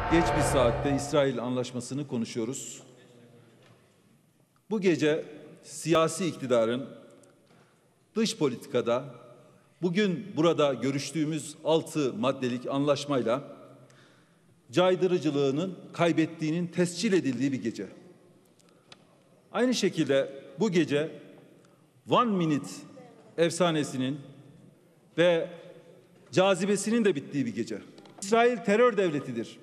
Geç bir saatte İsrail Anlaşması'nı konuşuyoruz. Bu gece siyasi iktidarın dış politikada bugün burada görüştüğümüz 6 maddelik anlaşmayla caydırıcılığının kaybettiğinin tescil edildiği bir gece. Aynı şekilde bu gece One Minute efsanesinin ve cazibesinin de bittiği bir gece. İsrail terör devletidir.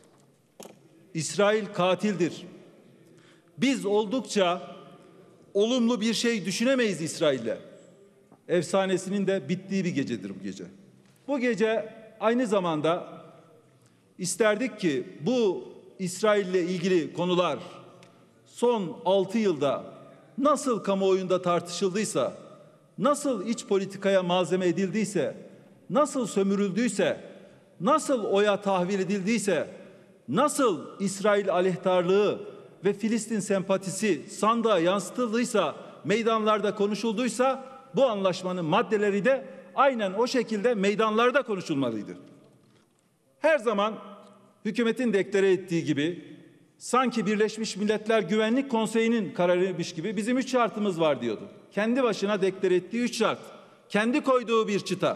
İsrail katildir. Biz oldukça olumlu bir şey düşünemeyiz İsrail'le. Efsanesinin de bittiği bir gecedir bu gece. Bu gece aynı zamanda isterdik ki bu İsrail'le ilgili konular son 6 yılda nasıl kamuoyunda tartışıldıysa, nasıl iç politikaya malzeme edildiyse, nasıl sömürüldüyse, nasıl oya tahvil edildiyse, nasıl İsrail aleyhtarlığı ve Filistin sempatisi sandığa yansıtıldıysa, meydanlarda konuşulduysa, bu anlaşmanın maddeleri de aynen o şekilde meydanlarda konuşulmalıydı. Her zaman hükümetin deklare ettiği gibi, sanki Birleşmiş Milletler Güvenlik Konseyi'nin kararıymış gibi bizim 3 şartımız var diyordu. Kendi başına deklare ettiği 3 şart. Kendi koyduğu bir çıta.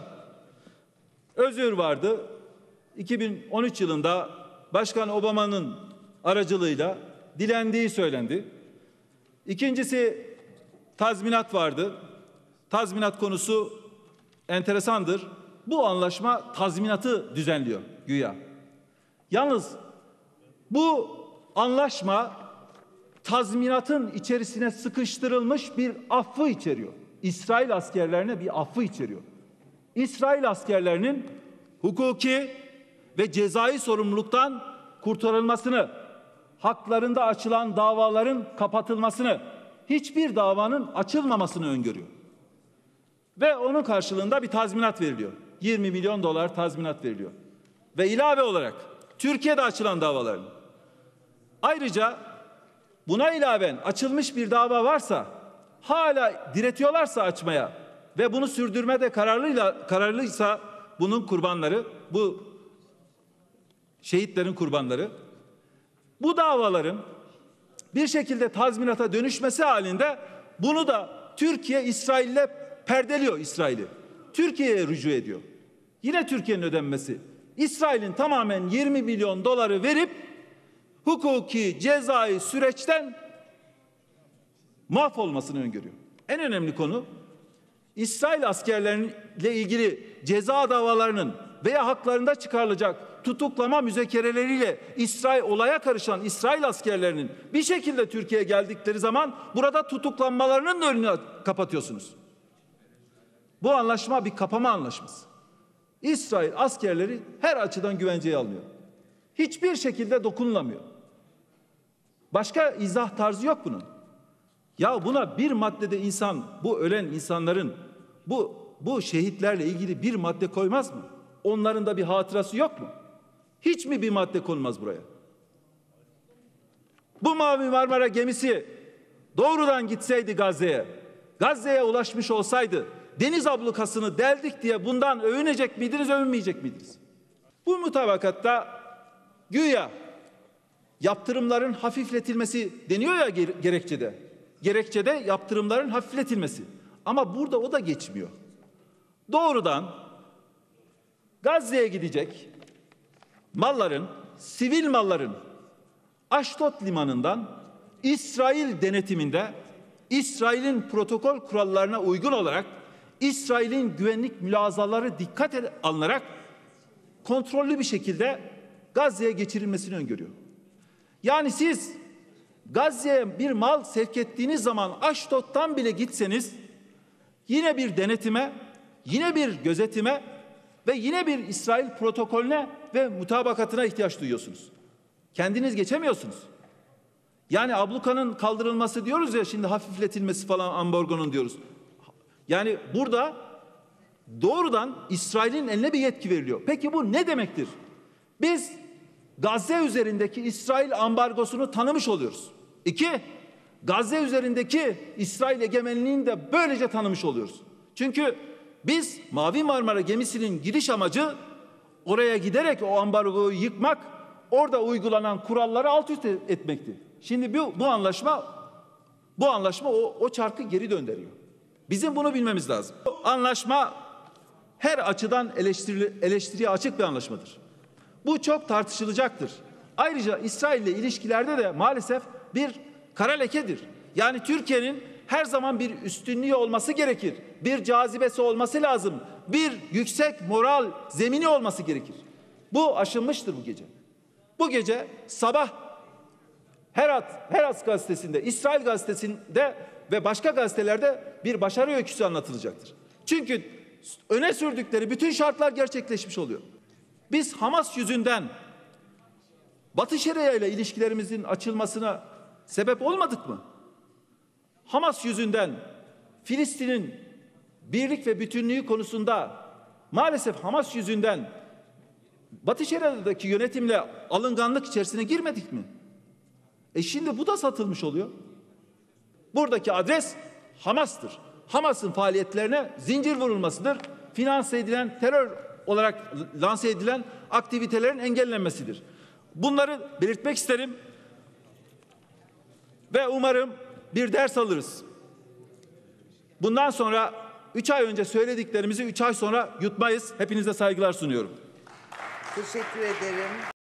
Özür vardı. 2013 yılında Başkan Obama'nın aracılığıyla dilendiği söylendi. İkincisi tazminat vardı. Tazminat konusu enteresandır. Bu anlaşma tazminatı düzenliyor güya. Yalnız bu anlaşma tazminatın içerisine sıkıştırılmış bir affı içeriyor. İsrail askerlerine bir affı içeriyor. İsrail askerlerinin hukuki ve cezai sorumluluktan kurtarılmasını, haklarında açılan davaların kapatılmasını, hiçbir davanın açılmamasını öngörüyor. Ve onun karşılığında bir tazminat veriliyor. 20 milyon dolar tazminat veriliyor. Ve ilave olarak Türkiye'de açılan davaların, ayrıca buna ilaven açılmış bir dava varsa, hala diretiyorlarsa açmaya ve bunu sürdürmede kararlıysa bunun kurbanları, bu şehitlerin kurbanları, bu davaların bir şekilde tazminata dönüşmesi halinde bunu da Türkiye İsrail'le perdeliyor İsrail'i. Türkiye'ye rücu ediyor. Yine Türkiye'nin ödenmesi. İsrail'in tamamen 20 milyon doları verip hukuki cezai süreçten mahvolmasını öngörüyor. En önemli konu İsrail askerleriyle ilgili ceza davalarının veya haklarında çıkarılacak tutuklama müzakereleriyle olaya karışan İsrail askerlerinin bir şekilde Türkiye'ye geldikleri zaman burada tutuklanmalarının önünü kapatıyorsunuz. Bu anlaşma bir kapama anlaşması. İsrail askerleri her açıdan güvenceye alınıyor. Hiçbir şekilde dokunulamıyor. Başka izah tarzı yok bunun. Ya buna bir maddede bu ölen insanların, bu şehitlerle ilgili bir madde koymaz mı? Onların da bir hatırası yok mu? Hiç mi bir madde konmaz buraya? Bu Mavi Marmara gemisi doğrudan gitseydi Gazze'ye ulaşmış olsaydı, deniz ablukasını deldik diye bundan övünecek miydiniz, övünmeyecek miydiniz? Bu mutabakatta güya yaptırımların hafifletilmesi deniyor ya gerekçede. Gerekçede yaptırımların hafifletilmesi. Ama burada o da geçmiyor. Doğrudan Gazze'ye gidecek malların, sivil malların Aşdod limanından İsrail denetiminde, İsrail'in protokol kurallarına uygun olarak, İsrail'in güvenlik mülazaları dikkate alınarak kontrollü bir şekilde Gazze'ye geçirilmesini öngörüyor. Yani siz Gazze'ye bir mal sevk ettiğiniz zaman Aşdod'dan bile gitseniz yine bir denetime, yine bir gözetime ve yine bir İsrail protokolüne ve mutabakatına ihtiyaç duyuyorsunuz. Kendiniz geçemiyorsunuz. Yani ablukanın kaldırılması diyoruz ya, şimdi hafifletilmesi falan, ambargonun diyoruz. Yani burada doğrudan İsrail'in eline bir yetki veriliyor. Peki bu ne demektir? Biz Gazze üzerindeki İsrail ambargosunu tanımış oluyoruz. 2, Gazze üzerindeki İsrail egemenliğini de böylece tanımış oluyoruz. Çünkü biz Mavi Marmara gemisinin giriş amacı oraya giderek o ambargoyu yıkmak, orada uygulanan kuralları alt üst etmekti. Şimdi bu anlaşma o çarkı geri döndürüyor. Bizim bunu bilmemiz lazım. Bu anlaşma her açıdan eleştiriye açık bir anlaşmadır. Bu çok tartışılacaktır. Ayrıca İsrail ile ilişkilerde de maalesef bir kara lekedir. Yani Türkiye'nin her zaman bir üstünlüğü olması gerekir. Bir cazibesi olması lazım. Bir yüksek moral zemini olması gerekir. Bu aşınmıştır bu gece. Bu gece sabah Herat gazetesinde, İsrail gazetesinde ve başka gazetelerde bir başarı öyküsü anlatılacaktır. Çünkü öne sürdükleri bütün şartlar gerçekleşmiş oluyor. Biz Hamas yüzünden Batı Şeria ile ilişkilerimizin açılmasına sebep olmadık mı? Hamas yüzünden Filistin'in birlik ve bütünlüğü konusunda maalesef Hamas yüzünden Batı Şeria'daki yönetimle alınganlık içerisine girmedik mi? Şimdi bu da satılmış oluyor. Buradaki adres Hamas'tır. Hamas'ın faaliyetlerine zincir vurulmasıdır. Finanse edilen, terör olarak lanse edilen aktivitelerin engellenmesidir. Bunları belirtmek isterim ve umarım bir ders alırız. Bundan sonra 3 ay önce söylediklerimizi 3 ay sonra yutmayız. Hepinize saygılar sunuyorum. Teşekkür ederim.